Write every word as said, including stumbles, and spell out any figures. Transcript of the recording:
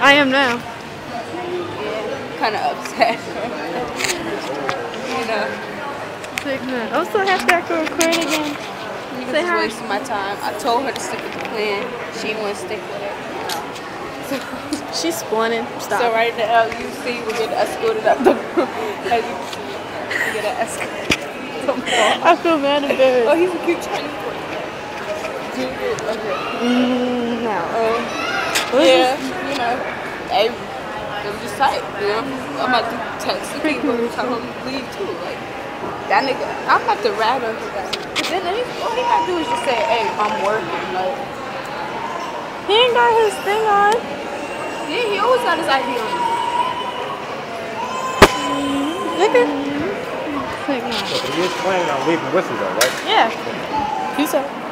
I am now. Yeah, kind of upset. You know. Like, no. I'm so happy I can record again. Niggas is wasting my time. I told her to stick with the plan. She didn't want to stick with it. She's spawning. Stop. So right now, you see, we're getting escorted up the room. As you see, we get an escort. I feel mad embarrassed. Oh, he's a cute Chinese boy. Dude, okay. Mm, no. Um, yeah, you know, hey, I'm just tight, you know. I'm about to text the people and tell them to leave too. Like, that nigga, I'm about to rat on his ass. But then he, all he gotta do is just say, hey, I'm working. Like, he ain't got his thing on. yeah, he always got his I D on. Nigga. He is planning on leaving with you though, right? Yeah. Peace out.